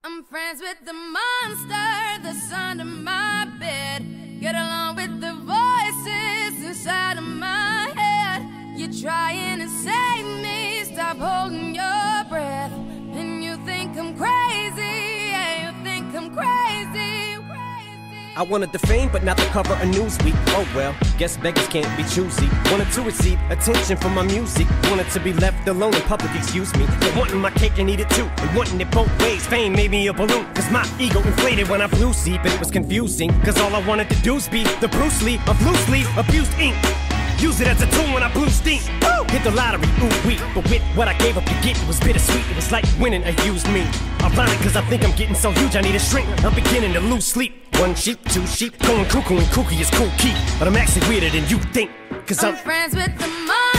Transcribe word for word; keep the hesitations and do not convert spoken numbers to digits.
I'm friends with the monster that's under my bed. Get along with the voices inside of my head. You're trying to save me, stop holding your breath. And you think I'm crazy, yeah, you think I'm crazy, crazy. I wanted the fame, but not the cover of Newsweek. Oh well, guess beggars can't be choosy. Wanted to receive attention from my music. Wanted to be left alone in public, excuse me. But wanting my cake and eat it too. And wanting it both ways, fame made me a balloon. Cause my ego inflated when I flew sleep. And it was confusing, cause all I wanted to do is be the Bruce Lee of loosely abused ink. Use it as a tool when I blew steam. Woo! Hit the lottery, ooh wee. But with what I gave up to get, it was bittersweet. It was like winning a used me. Ironic, cause I think I'm getting so huge I need a shrink. I'm beginning to lose sleep. One sheep, two sheep, going cuckoo and kooky is cool key. But I'm actually weirder than you think. Cause I'm, I'm friends with the monster.